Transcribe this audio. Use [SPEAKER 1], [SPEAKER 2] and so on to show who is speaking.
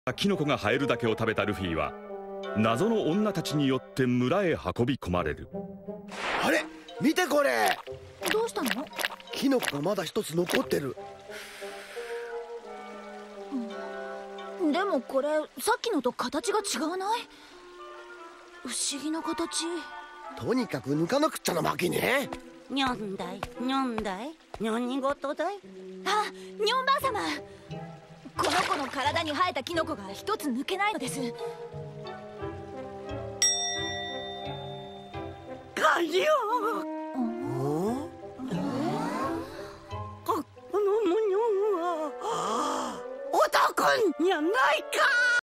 [SPEAKER 1] キノコが生えるだけを食べたルフィは謎の女たちによって村へ運び込まれる。
[SPEAKER 2] あれ見てこれ。
[SPEAKER 3] どうしたの？
[SPEAKER 2] キノコがまだ一つ残ってる。
[SPEAKER 3] でもこれさっきのと形が違わない？不思議な形。
[SPEAKER 2] とにかく抜かなくっちゃなわけね。
[SPEAKER 4] にょんだいにょんだいにょにごとだい。
[SPEAKER 3] あ、ニョンばあ様、この子の体に生えたキノコが一つ抜けないのです。
[SPEAKER 4] かよこのむにょんは男にゃない